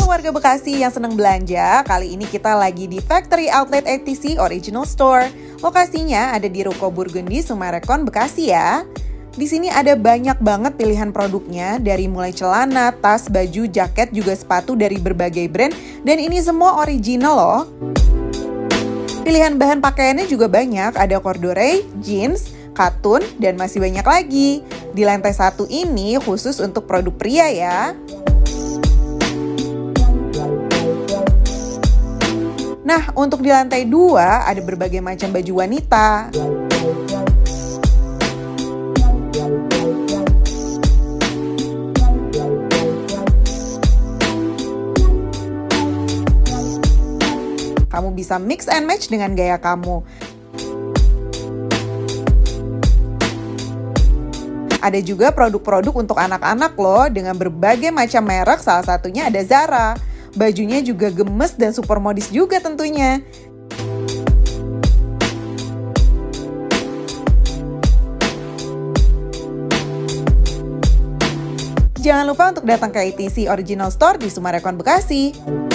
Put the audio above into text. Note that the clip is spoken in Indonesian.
Halo warga Bekasi yang senang belanja, kali ini kita lagi di Factory Outlet ATC Original Store. Lokasinya ada di Ruko Burgundy, Sumarekon, Bekasi ya. Di sini ada banyak banget pilihan produknya, dari mulai celana, tas, baju, jaket, juga sepatu dari berbagai brand, dan ini semua original loh. Pilihan bahan pakaiannya juga banyak, ada corduroy, jeans, katun, dan masih banyak lagi. Di lantai 1 ini khusus untuk produk pria ya. Nah, untuk di lantai 2 ada berbagai macam baju wanita. Kamu bisa mix and match dengan gaya kamu. Ada juga produk-produk untuk anak-anak loh, dengan berbagai macam merek, salah satunya ada Zara. Bajunya juga gemes dan super modis juga tentunya. Jangan lupa untuk datang ke ATC Original Store di Sumarekon, Bekasi.